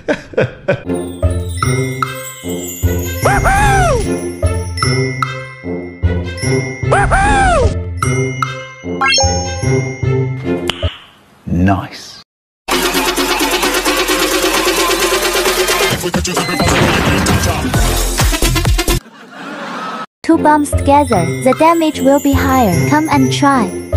Nice. Two bombs together, the damage will be higher. Come and try.